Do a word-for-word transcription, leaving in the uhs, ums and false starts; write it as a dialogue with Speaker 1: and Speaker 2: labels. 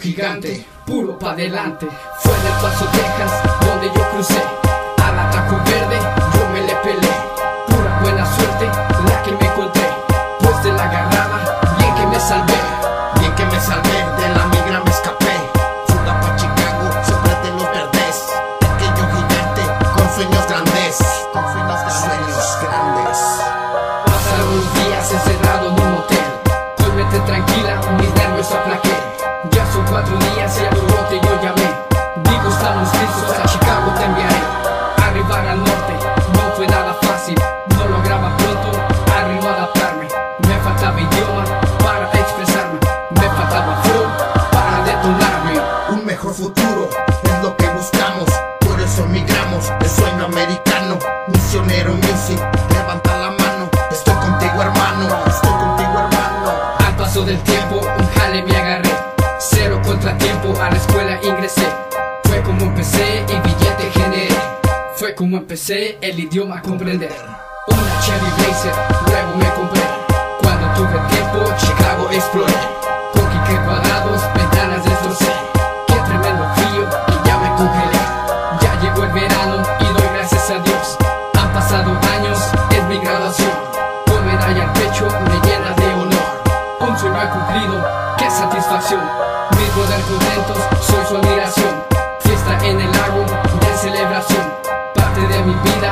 Speaker 1: gigante, puro pa' delante. Fue en El Paso, Texas, donde yo crucé. Al atajo verde yo me le peleé. Pura buena suerte la que me encontré. Pues de la agarrada, bien que me salvé.
Speaker 2: Bien que me salvé, de la migra me escapé. Fuga pa' Chicago, siempre de los verdes. Pequeño gigante, con sueños grandes. Con sueños grandes. Sueños grandes.
Speaker 1: Pasaron unos días encerrado en un hotel. Con mente tranquila, mis nervios aplaqué. Ya son cuatro días y a un brote yo llamé. Digo, estamos listos, a Chicago te enviaré. Arribar al norte no fue nada fácil. No lograba pronto al ritmo adaptarme. Me faltaba idioma para expresarme. Me faltaba flow para detonarme.
Speaker 2: Un mejor futuro es lo que buscamos. Por eso emigramos, el sueño americano. Misionero music, levanta la mano. Estoy contigo, hermano, estoy contigo, hermano.
Speaker 1: Al paso del tiempo un jale me agarré. Cero contratiempo, a la escuela ingresé. Fue como empecé y billete generé. Fue como empecé el idioma a comprender. Una Chevy Blazer, luego me compré. Cuando tuve tiempo, Chicago exploré. Con quique cuadrados, ventanas destrocé. Qué tremendo frío y ya me congelé. Ya llegó el verano y doy gracias a Dios. Han pasado años, es mi graduación. Con medalla al pecho me llena de honor. Un sueño he cumplido, qué satisfacción. Mis brothers contentos, soy su admiración. Fiesta en el lago de celebración. Parte de mi vida